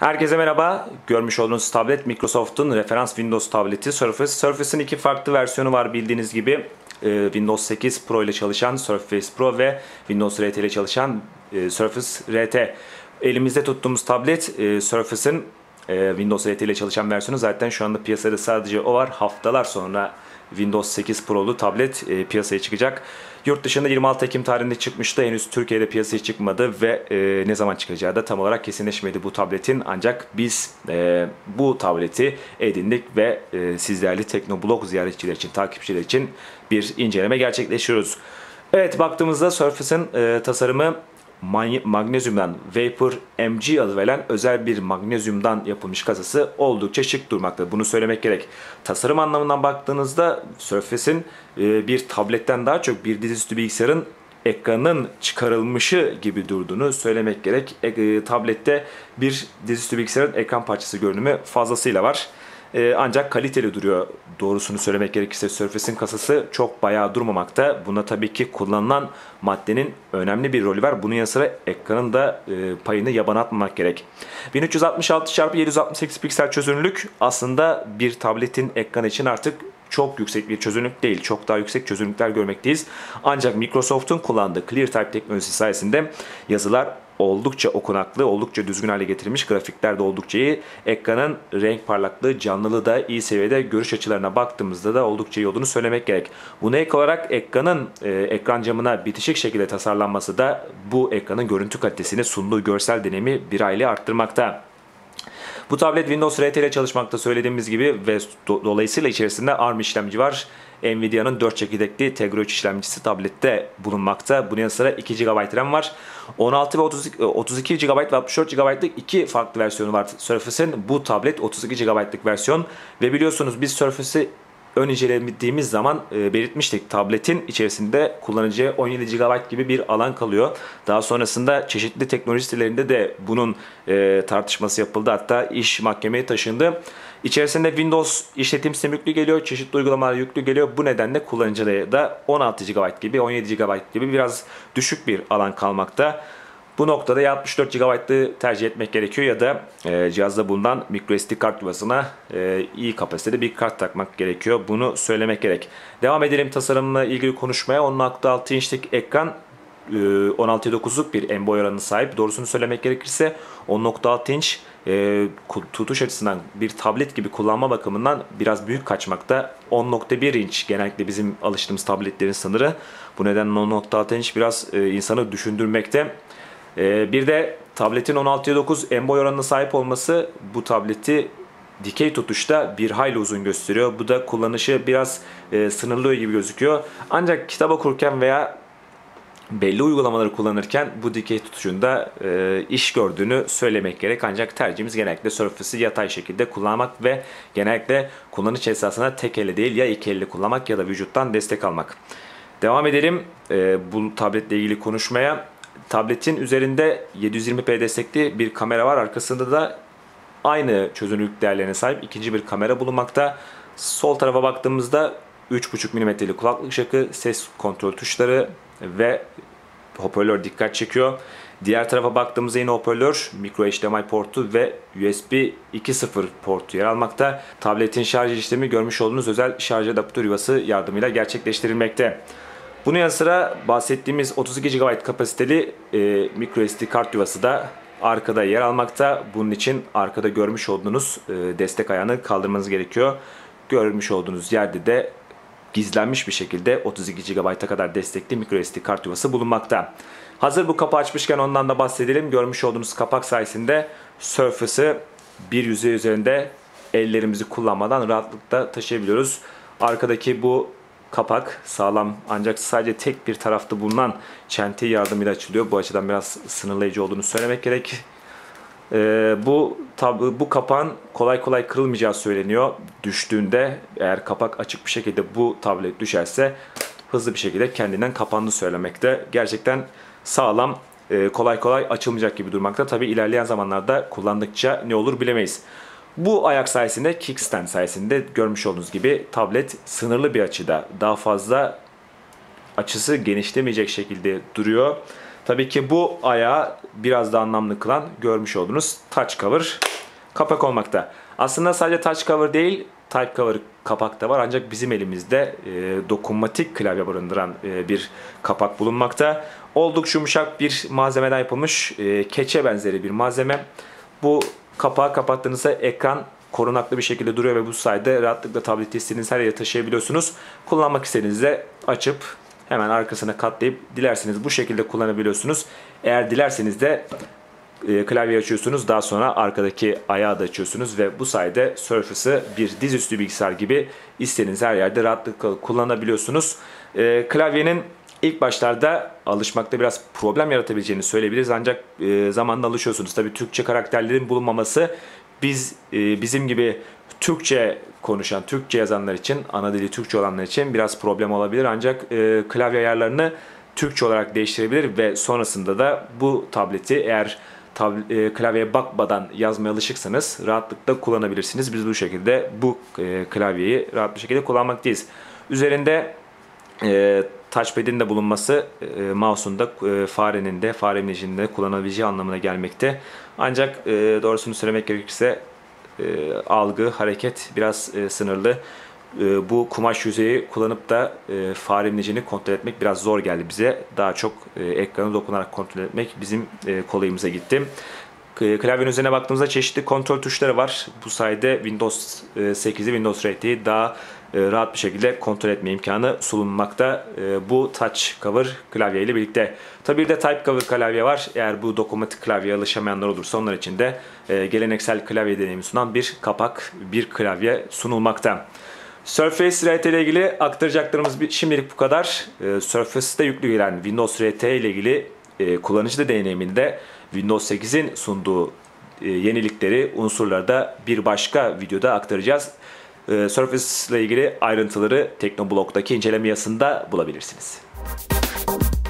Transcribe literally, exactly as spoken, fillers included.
Herkese merhaba. Görmüş olduğunuz tablet Microsoft'un referans Windows tableti Surface. Surface'in iki farklı versiyonu var bildiğiniz gibi. Ee, Windows sekiz Pro ile çalışan Surface Pro ve Windows R T ile çalışan e, Surface R T. Elimizde tuttuğumuz tablet e, Surface'in e, Windows R T ile çalışan versiyonu. Zaten şu anda piyasada sadece o var. Haftalar sonra Windows sekiz Pro'lu tablet e, piyasaya çıkacak. Yurt dışında yirmi altı Ekim tarihinde çıkmıştı. Henüz Türkiye'de piyasaya çıkmadı ve e, ne zaman çıkacağı da tam olarak kesinleşmedi bu tabletin. Ancak biz e, bu tableti edindik ve e, sizlerle Teknoblog ziyaretçiler için, takipçiler için bir inceleme gerçekleştiriyoruz. Evet, baktığımızda Surface'ın e, tasarımı magnezyumdan Vapor M G adı verilen özel bir magnezyumdan yapılmış kasası oldukça şık durmakta. Bunu söylemek gerek. Tasarım anlamından baktığınızda Surface'in e, bir tabletten daha çok bir dizüstü bilgisayarın ekranının çıkarılmışı gibi durduğunu söylemek gerek. E, tablette bir dizüstü bilgisayarın ekran parçası görünümü fazlasıyla var. Ee, ancak kaliteli duruyor. Doğrusunu söylemek gerekirse Surface'in kasası çok bayağı durmamakta. Buna tabii ki kullanılan maddenin önemli bir rolü var. Bunun yanı sıra ekranın da e, payını yabana atmamak gerek. bin üç yüz altmış altı çarpı yedi yüz altmış sekiz piksel çözünürlük aslında bir tabletin ekranı için artık çok yüksek bir çözünürlük değil. Çok daha yüksek çözünürlükler görmekteyiz. Ancak Microsoft'un kullandığı ClearType teknolojisi sayesinde yazılar oldukça okunaklı, oldukça düzgün hale getirilmiş. Grafikler de oldukça iyi. Ekranın renk parlaklığı, canlılığı da iyi seviyede. Görüş açılarına baktığımızda da oldukça iyi olduğunu söylemek gerek. Buna ek olarak ekranın e, ekran camına bitişik şekilde tasarlanması da bu ekranın görüntü kalitesini, sunduğu görsel deneyimi bir hayli arttırmakta. Bu tablet Windows R T ile çalışmakta söylediğimiz gibi ve do dolayısıyla içerisinde ARM işlemci var. Nvidia'nın dört çekirdekli Tegra üç işlemcisi tablette bulunmakta. Bunun yanı sıra iki gigabayt RAM var. on altı ve otuz iki gigabayt ve altmış dört gigabaytlık iki farklı versiyonu var Surface'in. Bu tablet otuz iki gigabaytlık versiyon ve biliyorsunuz biz Surface'i ön incelediğimiz zaman e, belirtmiştik. Tabletin içerisinde kullanıcıya on yedi gigabayt gibi bir alan kalıyor. Daha sonrasında çeşitli teknoloji sitelerinde de bunun e, tartışması yapıldı. Hatta iş mahkemeye taşındı. İçerisinde Windows işletim sistemi yüklü geliyor. Çeşitli uygulamalar yüklü geliyor. Bu nedenle kullanıcıya da on altı gigabayt gibi, on yedi gigabayt gibi biraz düşük bir alan kalmakta. Bu noktada ya altmış dört gigabayt'ı tercih etmek gerekiyor ya da e, cihazda bulunan microSD kart yuvasına e, iyi kapasitede bir kart takmak gerekiyor. Bunu söylemek gerek. Devam edelim tasarımla ilgili konuşmaya. on nokta altı inçlik ekran e, on altı nokta dokuzluk bir en boy oranına sahip. Doğrusunu söylemek gerekirse on nokta altı inç e, tutuş açısından bir tablet gibi kullanma bakımından biraz büyük kaçmakta. on nokta bir inç genellikle bizim alıştığımız tabletlerin sınırı. Bu nedenle on nokta altı inç biraz e, insanı düşündürmekte. Bir de tabletin on altıya dokuz en boy oranına sahip olması bu tableti dikey tutuşta bir hayli uzun gösteriyor. Bu da kullanışı biraz e, sınırlıyor gibi gözüküyor. Ancak kitap okurken veya belli uygulamaları kullanırken bu dikey tutuşunda e, iş gördüğünü söylemek gerek. Ancak tercihimiz genellikle Surface'i yatay şekilde kullanmak ve genellikle kullanış esasına tek elle değil ya iki elle kullanmak ya da vücuttan destek almak. Devam edelim e, bu tabletle ilgili konuşmaya. Tabletin üzerinde yedi yüz yirmi p destekli bir kamera var. Arkasında da aynı çözünürlük değerlerine sahip ikinci bir kamera bulunmakta. Sol tarafa baktığımızda üç buçuk milimetrelik kulaklık jackı, ses kontrol tuşları ve hoparlör dikkat çekiyor. Diğer tarafa baktığımızda yine hoparlör, micro H D M I portu ve U S B iki nokta sıfır portu yer almakta. Tabletin şarj işlemi görmüş olduğunuz özel şarj adaptör yuvası yardımıyla gerçekleştirilmekte. Bunun yanı sıra bahsettiğimiz otuz iki gigabayt kapasiteli e, microSD kart yuvası da arkada yer almakta. Bunun için arkada görmüş olduğunuz e, destek ayağını kaldırmanız gerekiyor. Görmüş olduğunuz yerde de gizlenmiş bir şekilde otuz iki gigabayt'a kadar destekli microSD kart yuvası bulunmakta. Hazır bu kapağı açmışken ondan da bahsedelim. Görmüş olduğunuz kapak sayesinde Surface'ı bir yüzey üzerinde ellerimizi kullanmadan rahatlıkla taşıyabiliyoruz. Arkadaki bu kapak sağlam ancak sadece tek bir tarafta bulunan çentiği yardımıyla açılıyor. Bu açıdan biraz sınırlayıcı olduğunu söylemek gerek. Ee, bu bu kapağın kolay kolay kırılmayacağı söyleniyor. Düştüğünde eğer kapak açık bir şekilde bu tablet düşerse hızlı bir şekilde kendinden kapandığı söylemekte. Gerçekten sağlam, e, kolay kolay açılmayacak gibi durmakta. Tabi ilerleyen zamanlarda kullandıkça ne olur bilemeyiz. Bu ayak sayesinde, kickstand sayesinde görmüş olduğunuz gibi tablet sınırlı bir açıda, daha fazla açısı genişlemeyecek şekilde duruyor. Tabii ki bu ayağı biraz daha anlamlı kılan görmüş olduğunuz touch cover. kapak olmakta. Aslında sadece touch cover değil, type cover kapak da var ancak bizim elimizde e, dokunmatik klavye barındıran e, bir kapak bulunmakta. Oldukça yumuşak bir malzemeden yapılmış e, keçe benzeri bir malzeme. Bu kapağı kapattığınızda ekran korunaklı bir şekilde duruyor ve bu sayede rahatlıkla tableti istediğiniz her yere taşıyabiliyorsunuz. Kullanmak istediğinizde açıp hemen arkasına katlayıp dilerseniz bu şekilde kullanabiliyorsunuz. Eğer dilerseniz de e, klavyeyi açıyorsunuz, daha sonra arkadaki ayağı da açıyorsunuz ve bu sayede Surface'ı bir dizüstü bilgisayar gibi istediğiniz her yerde rahatlıkla kullanabiliyorsunuz. E, klavyenin İlk başlarda alışmakta biraz problem yaratabileceğini söyleyebiliriz ancak e, zamanla alışıyorsunuz. Tabii Türkçe karakterlerin bulunmaması biz e, bizim gibi Türkçe konuşan, Türkçe yazanlar için, ana dili Türkçe olanlar için biraz problem olabilir ancak e, klavye ayarlarını Türkçe olarak değiştirebilir ve sonrasında da bu tableti eğer tab e, klavyeye bakmadan yazmaya alışıksanız rahatlıkla kullanabilirsiniz. Biz bu şekilde bu e, klavyeyi rahat bir şekilde kullanmaktayız. Üzerinde e, touchpad'in de bulunması e, mouse'un da e, farenin de fare imlecinin de kullanabileceği anlamına gelmekte. Ancak e, doğrusunu söylemek gerekirse e, algı, hareket biraz e, sınırlı. E, bu kumaş yüzeyi kullanıp da e, fare imlecini kontrol etmek biraz zor geldi bize. Daha çok e, ekranı dokunarak kontrol etmek bizim e, kolayımıza gitti. Klavyenin üzerine baktığımızda çeşitli kontrol tuşları var. Bu sayede Windows sekizi, Windows R T'yi daha rahat bir şekilde kontrol etme imkanı sunulmakta bu touch cover klavye ile birlikte. Tabii bir de type cover klavye var. Eğer bu dokunmatik klavyeye alışamayanlar olursa onlar için de geleneksel klavye deneyimi sunan bir kapak, bir klavye sunulmakta. Surface R T ile ilgili aktaracaklarımız şimdilik bu kadar. Surface'te yüklü gelen Windows R T ile ilgili kullanıcı deneyiminde Windows sekizin sunduğu yenilikleri, unsurları da bir başka videoda aktaracağız. Surface ile ilgili ayrıntıları Teknoblog'daki inceleme yazısında bulabilirsiniz.